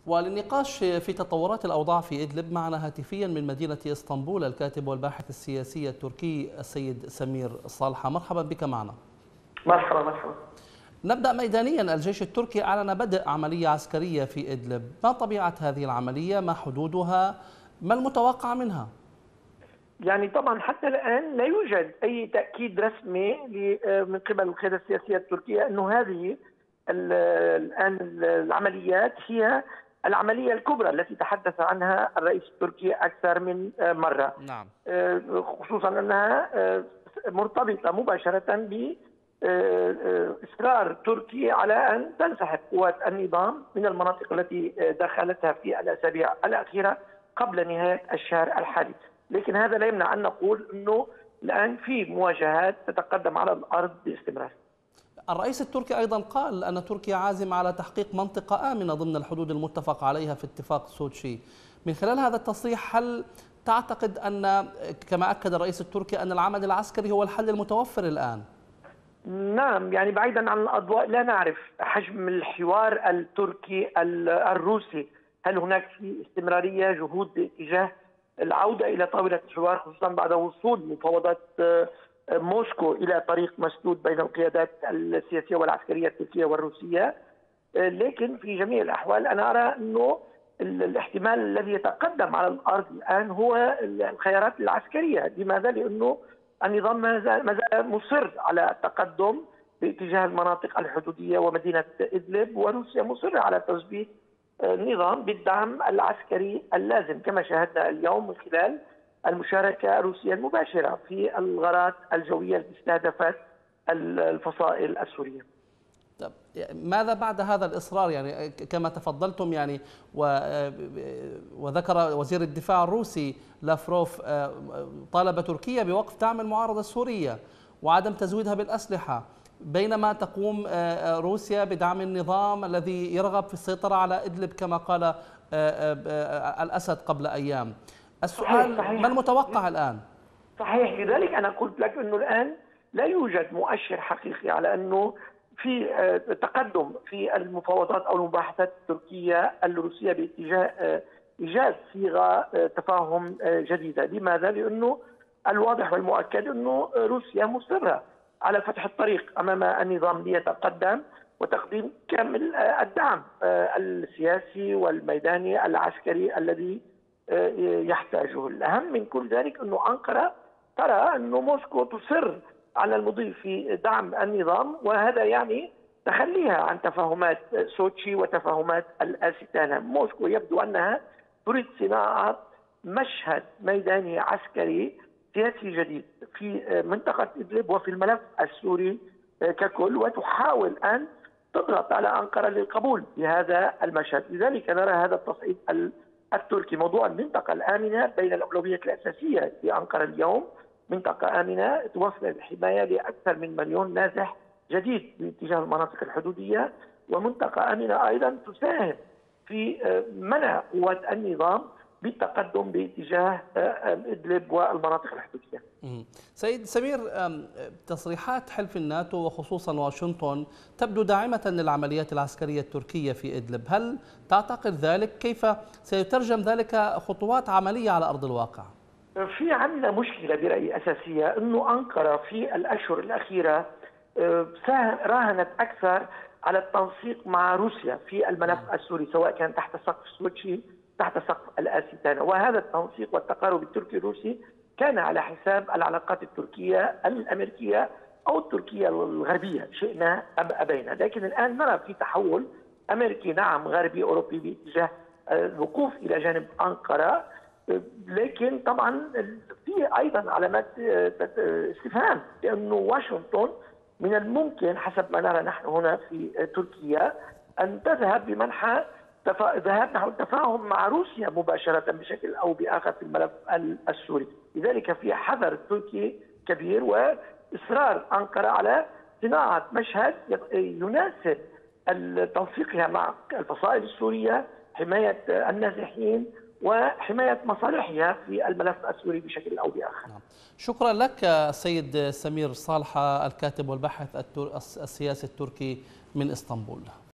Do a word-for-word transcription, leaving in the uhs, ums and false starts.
وللنقاش في تطورات الأوضاع في إدلب معنا هاتفيا من مدينة اسطنبول الكاتب والباحث السياسي التركي السيد سمير صالحة. مرحبا بك معنا. مرحبا مرحبا. نبدأ ميدانيا. الجيش التركي أعلن بدء عملية عسكرية في إدلب، ما طبيعة هذه العملية؟ ما حدودها؟ ما المتوقع منها؟ يعني طبعا حتى الآن لا يوجد أي تأكيد رسمي من قبل القيادة السياسية التركية أنه هذه الآن العمليات هي العملية الكبرى التي تحدث عنها الرئيس التركي أكثر من مرة. نعم. خصوصا أنها مرتبطة مباشرة ب إصرار تركيا على أن تنسحب قوات النظام من المناطق التي دخلتها في الأسابيع الأخيرة قبل نهاية الشهر الحالي، لكن هذا لا يمنع أن نقول أنه الآن في مواجهات تتقدم على الأرض باستمرار. الرئيس التركي أيضا قال أن تركيا عازمة على تحقيق منطقة آمنة ضمن الحدود المتفق عليها في اتفاق سوتشي. من خلال هذا التصريح هل تعتقد أن كما أكد الرئيس التركي أن العمل العسكري هو الحل المتوفر الآن؟ نعم، يعني بعيدا عن الأضواء لا نعرف حجم الحوار التركي الروسي، هل هناك في استمرارية جهود باتجاه العودة إلى طاولة الحوار، خصوصا بعد وصول مفاوضات موسكو إلى طريق مسدود بين القيادات السياسية والعسكرية التركية والروسية. لكن في جميع الأحوال أنا أرى أنه الاحتمال الذي يتقدم على الأرض الآن هو الخيارات العسكرية. لماذا؟ لأنه النظام ما زال مصر على التقدم باتجاه المناطق الحدودية ومدينة إدلب، وروسيا مصرة على تثبيت النظام بالدعم العسكري اللازم كما شاهدنا اليوم من خلال المشاركة الروسية المباشرة في الغارات الجوية التي استهدفت الفصائل السورية. طب ماذا بعد هذا الإصرار؟ يعني كما تفضلتم يعني وذكر وزير الدفاع الروسي لافروف طالب تركيا بوقف دعم المعارضة السورية وعدم تزويدها بالأسلحة، بينما تقوم روسيا بدعم النظام الذي يرغب في السيطرة على إدلب كما قال الأسد قبل أيام. السؤال صحيح صحيح. ما المتوقع الآن؟ صحيح، لذلك أنا قلت لك أنه الآن لا يوجد مؤشر حقيقي على أنه في تقدم في المفاوضات أو المباحثات التركية الروسية باتجاه إيجاد صيغة تفاهم جديدة. لماذا؟ لأنه الواضح والمؤكد أنه روسيا مصرة على فتح الطريق أمام النظام ليتقدم وتقديم كامل الدعم السياسي والميداني العسكري الذي يحتاجه. الأهم من كل ذلك أنه أنقرة ترى أنه موسكو تصر على المضي في دعم النظام، وهذا يعني تخليها عن تفاهمات سوتشي وتفاهمات الأستانا. موسكو يبدو أنها تريد صناعة مشهد ميداني عسكري سياسي جديد في منطقة إدلب وفي الملف السوري ككل، وتحاول أن تضغط على أنقرة للقبول بهذا المشهد. لذلك نرى هذا التصعيد التركي. موضوع المنطقة الآمنة بين الأولويات الأساسية لأنقرة اليوم منطقة آمنة توفر الحماية لأكثر من مليون نازح جديد باتجاه المناطق الحدودية، ومنطقة آمنة أيضا تساهم في منع قوات النظام بالتقدم باتجاه إدلب والمناطق الحدودية. سيد سمير، تصريحات حلف الناتو وخصوصا واشنطن تبدو داعمة للعمليات العسكرية التركية في إدلب، هل تعتقد ذلك؟ كيف سيترجم ذلك خطوات عملية على أرض الواقع؟ في عندنا مشكلة برأيي أساسية، أنه أنقرة في الأشهر الأخيرة راهنت أكثر على التنسيق مع روسيا في الملف السوري، سواء كان تحت سقف سوتشي تحت سقف الأستانا، وهذا التنسيق والتقارب التركي الروسي كان على حساب العلاقات التركية الأمريكية أو التركية الغربية، شئنا أم أبينا. لكن الآن نرى في تحول أمريكي نعم غربي أوروبي باتجاه الوقوف إلى جانب أنقرة، لكن طبعا في ايضا علامات استفهام، لانه واشنطن من الممكن حسب ما نرى نحن هنا في تركيا ان تذهب بمنحى ذهاب نحو التفاهم مع روسيا مباشره بشكل او باخر في الملف السوري. لذلك في حذر تركي كبير واصرار انقره على صناعه مشهد يناسب تنسيقها مع الفصائل السوريه، حمايه النازحين وحماية مصالحها في الملف السوري بشكل أو بآخر. شكرا لك السيد سمير صالحة الكاتب والباحث السياسي التركي من اسطنبول.